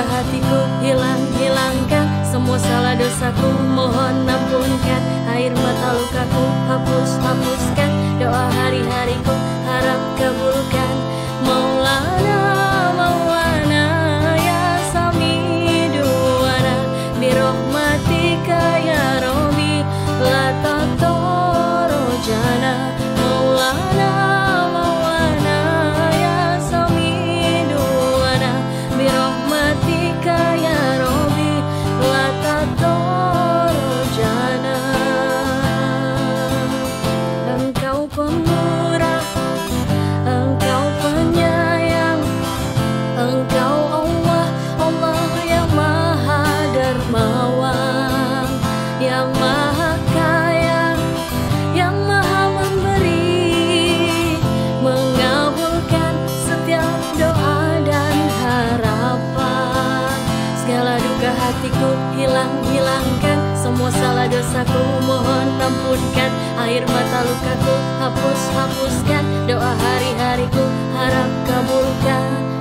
hatiku hilangkan semua salah dosaku, mohon ampunkan. Air mata lukaku hapuskan, doa hari-hariku harap kabulkan. Maulana Maulana ya Samiduana, birahmatika ya Rabbi la tatorojana. Maulana Maulana ya Samiduana, birahmatika ya Rabbi la tatorojana. Engkau pemurah, Engkau penyayang, Engkau Allah, Allah yang maha dermawan, yang maha kaya, yang maha memberi, mengabulkan setiap doa dan harapan. Segala duka hatiku hilangkan, semua salah dosaku mohon ampunkan. Air mata lukaku hapuskan, doa hari-hariku harap kabulkan.